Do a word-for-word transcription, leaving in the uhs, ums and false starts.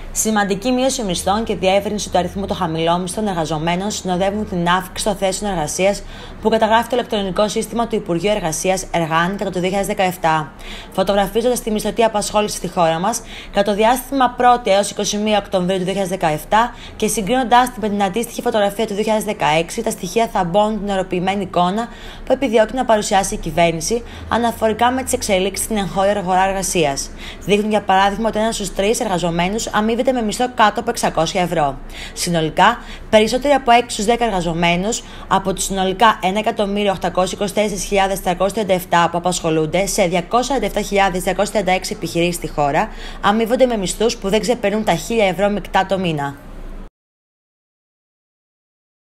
Σημαντική μείωση μισθών και διεύρυνση του αριθμού των χαμηλόμισθων εργαζομένων συνοδεύουν την αύξηση των θέσεων εργασίας που καταγράφει το ηλεκτρονικό σύστημα του Υπουργείου Εργασίας Εργάνη κατά το δύο χιλιάδες δεκαεπτά. Φωτογραφίζοντας τη μισθωτή απασχόληση στη χώρα μας κατά το διάστημα πρώτη έως εικοστή πρώτη Οκτωβρίου του δύο χιλιάδες δεκαεπτά και συγκρίνοντας την με την αντίστοιχη φωτογραφία του δύο χιλιάδες δεκαέξι, τα στοιχεία θα μπουν την ενωροποιημένη εικόνα που επιδιώκει να παρουσιάσει η κυβέρνηση αναφορικά με τις εξελίξεις στην εγχώρια αγορά εργασίας. Δείχνουν για παράδειγμα ότι ένας στους τρεις εργαζομένους αμείβεται με μισθό κάτω από εξακόσια ευρώ. Συνολικά, περισσότεροι από έξι στους δέκα εργαζομένους από τους συνολικά ένα εκατομμύριο οκτακόσιες είκοσι τέσσερις χιλιάδες τριακόσιες τριάντα επτά που απασχολούνται σε διακόσιες σαράντα επτά χιλιάδες διακόσιες τριάντα έξι επιχειρήσεις στη χώρα αμείβονται με μισθούς που δεν ξεπερνούν τα χίλια ευρώ μεικτά το μήνα.